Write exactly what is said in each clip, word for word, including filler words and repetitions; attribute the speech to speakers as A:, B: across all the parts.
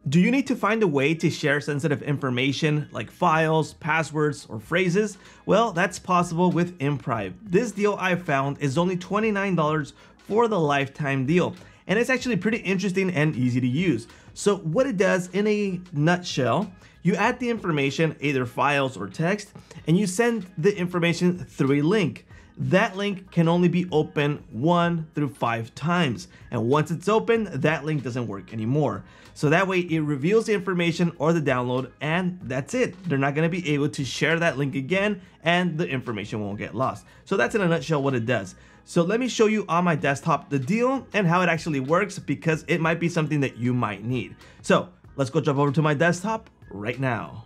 A: Do you need to find a way to share sensitive information like files, passwords, or phrases? Well, that's possible with InPrivy. This deal I found is only twenty-nine dollars for the lifetime deal, and it's actually pretty interesting and easy to use. So what it does in a nutshell, you add the information, either files or text, and you send the information through a link. That link can only be opened one through five times. And once it's open, that link doesn't work anymore. So that way it reveals the information or the download, and that's it. They're not gonna be able to share that link again, and the information won't get lost. So that's in a nutshell what it does. So let me show you on my desktop the deal and how it actually works, because it might be something that you might need. So let's go jump over to my desktop right now.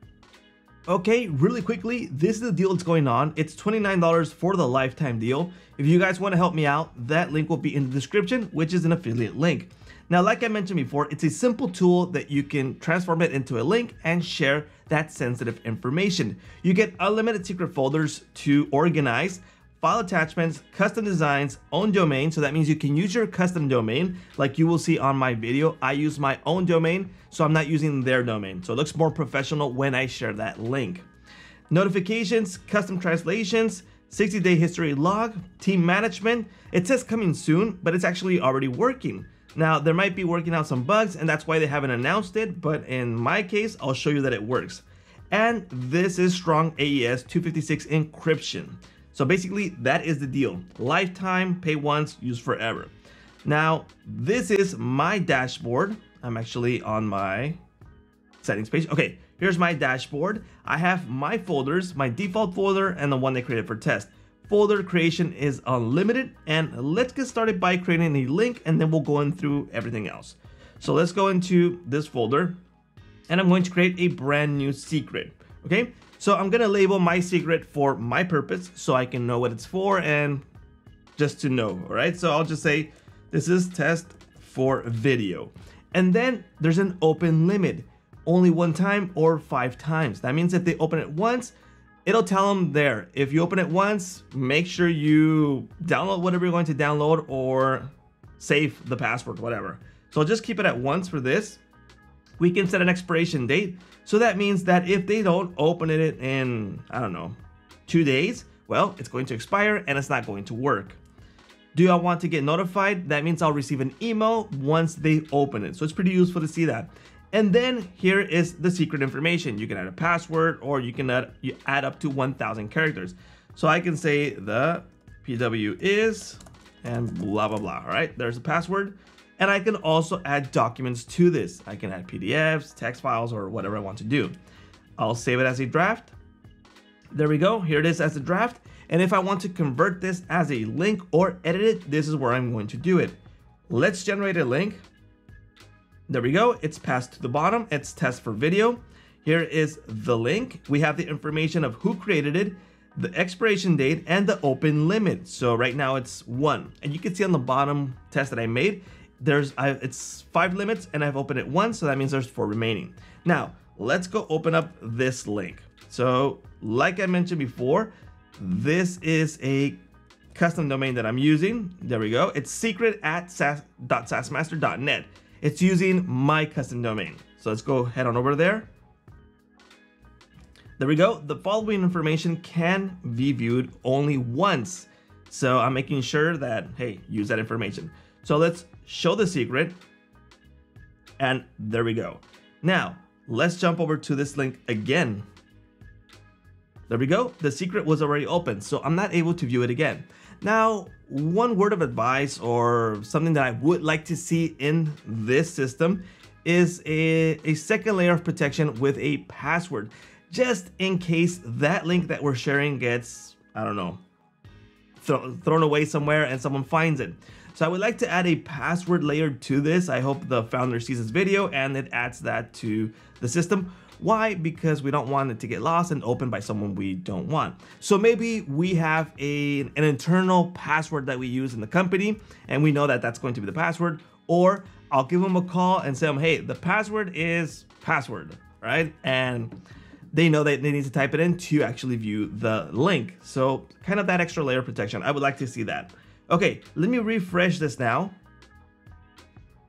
A: Okay, really quickly, this is the deal that's going on. It's twenty-nine dollars for the lifetime deal. If you guys want to help me out, that link will be in the description, which is an affiliate link. Now, like I mentioned before, it's a simple tool that you can transform it into a link and share that sensitive information. You get unlimited secret folders to organize, file attachments, custom designs, own domain. So that means you can use your custom domain like you will see on my video. I use my own domain, so I'm not using their domain. So it looks more professional when I share that link. Notifications, custom translations, sixty day history log, team management. It says coming soon, but it's actually already working. Now, there might be working out some bugs, and that's why they haven't announced it, but in my case, I'll show you that it works. And this is strong A E S two fifty-six encryption. So basically, that is the deal. Lifetime, pay once, use forever. Now, this is my dashboard. I'm actually on my settings page. Okay, here's my dashboard. I have my folders, my default folder, and the one they created for test. Folder creation is unlimited, and let's get started by creating a link, and then we'll go in through everything else. So let's go into this folder, and I'm going to create a brand new secret, okay? So I'm gonna label my secret for my purpose so I can know what it's for and just to know, all right? So I'll just say, this is test for video. And then there's an open limit, only one time or five times. That means if they open it once, it'll tell them there. If you open it once, make sure you download whatever you're going to download or save the password, whatever. So I'll just keep it at once for this. We can set an expiration date. So that means that if they don't open it in, I don't know, two days, well, it's going to expire and it's not going to work. Do I want to get notified? That means I'll receive an email once they open it. So it's pretty useful to see that. And then here is the secret information. You can add a password, or you can add, you add up to one thousand characters. So I can say the P W is and blah, blah, blah. All right, there's a password. And I can also add documents to this. I can add P D Fs, text files, or whatever I want to do. I'll save it as a draft. There we go. Here it is as a draft. And if I want to convert this as a link or edit it, this is where I'm going to do it. Let's generate a link. There we go. It's passed to the bottom. It's test for video. Here is the link. We have the information of who created it, the expiration date, and the open limit. So right now it's one. And you can see on the bottom test that I made, there's I, it's five limits, and I've opened it once, so that means there's four remaining. Now, let's go open up this link. So like I mentioned before, this is a custom domain that I'm using. There we go. It's secret at saasmaster dot net. It's using my custom domain. So let's go head on over there. There we go. The following information can be viewed only once. So I'm making sure that, hey, use that information. So let's show the secret. And there we go. Now, let's jump over to this link again. There we go. The secret was already open, so I'm not able to view it again. Now, one word of advice or something that I would like to see in this system is a, a second layer of protection with a password, just in case that link that we're sharing gets, I don't know, th thrown away somewhere and someone finds it. So I would like to add a password layer to this. I hope the founder sees this video and it adds that to the system. Why? Because we don't want it to get lost and opened by someone we don't want. So maybe we have a, an internal password that we use in the company, and we know that that's going to be the password, or I'll give them a call and say, them, hey, the password is password, right? And they know that they need to type it in to actually view the link. So kind of that extra layer of protection. I would like to see that. Okay, let me refresh this now.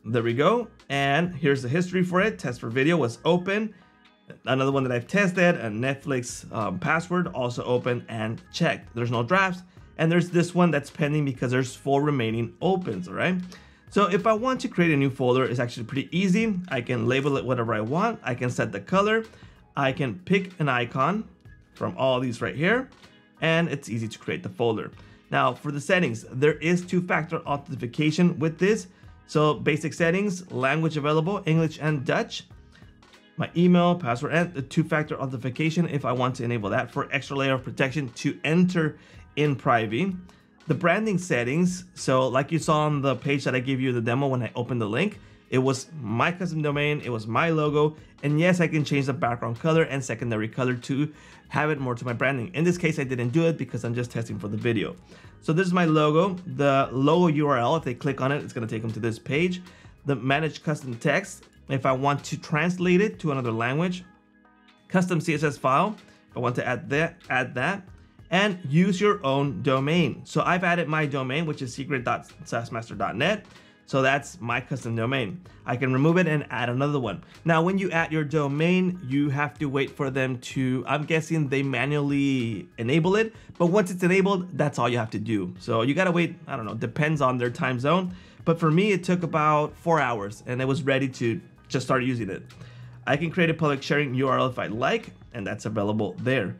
A: There we go. And here's the history for it. Test for video was open. Another one that I've tested, a Netflix um, password, also open and checked. There's no drafts. And there's this one that's pending because there's four remaining opens, all right? So if I want to create a new folder, it's actually pretty easy. I can label it whatever I want. I can set the color. I can pick an icon from all these right here, and it's easy to create the folder. Now for the settings, there is two-factor authentication with this. So basic settings, language available, English and Dutch. My email, password, and the two-factor authentication if I want to enable that for extra layer of protection to enter InPrivy. The branding settings, so like you saw on the page that I gave you the demo when I opened the link, it was my custom domain, it was my logo, and yes, I can change the background color and secondary color to have it more to my branding. In this case, I didn't do it because I'm just testing for the video. So this is my logo, the logo U R L, if they click on it, it's gonna take them to this page. The manage custom text, if I want to translate it to another language. Custom C S S file, if I want to add that, add that. And use your own domain. So I've added my domain, which is secret dot saas master dot net. So that's my custom domain. I can remove it and add another one. Now, when you add your domain, you have to wait for them to, I'm guessing they manually enable it, but once it's enabled, that's all you have to do. So you gotta wait, I don't know, depends on their time zone. But for me, it took about four hours and I was ready to just start using it. I can create a public sharing U R L if I'd like, and that's available there.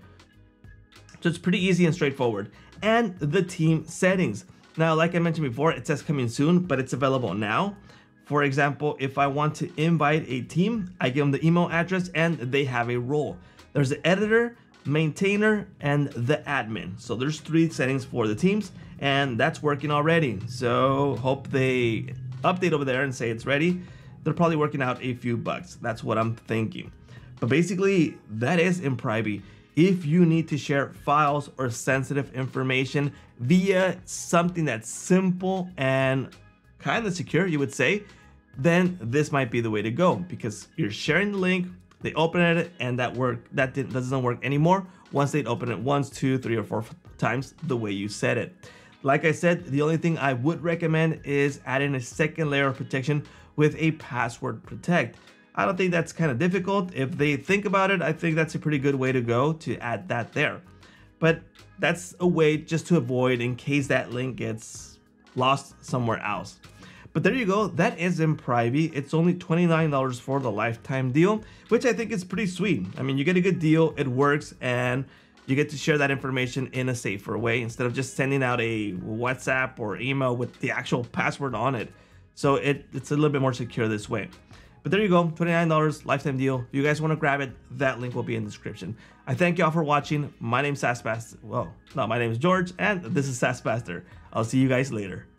A: So it's pretty easy and straightforward. And the team settings. Now, like I mentioned before, it says coming soon, but it's available now. For example, if I want to invite a team, I give them the email address and they have a role. There's the editor, maintainer, and the admin. So there's three settings for the teams, and that's working already. So hope they update over there and say it's ready. They're probably working out a few bugs. That's what I'm thinking. But basically, that is InPrivy. If you need to share files or sensitive information via something that's simple and kind of secure, you would say, then this might be the way to go, because you're sharing the link, they open it, and that work that didn't, doesn't work anymore once they open it once, two, three, or four times the way you said it. Like I said, the only thing I would recommend is adding a second layer of protection with a password protect. I don't think that's kind of difficult. If they think about it, I think that's a pretty good way to go to add that there. But that's a way just to avoid in case that link gets lost somewhere else. But there you go, that is InPrivy. It's only twenty-nine dollars for the lifetime deal, which I think is pretty sweet. I mean, you get a good deal, it works, and you get to share that information in a safer way instead of just sending out a WhatsApp or email with the actual password on it. So it, it's a little bit more secure this way. But there you go, twenty-nine dollars lifetime deal. If you guys want to grab it, that link will be in the description. I thank y'all for watching. My name's SaaS Pastor. Well, no, my name is George, and this is SaaS Pastor. I'll see you guys later.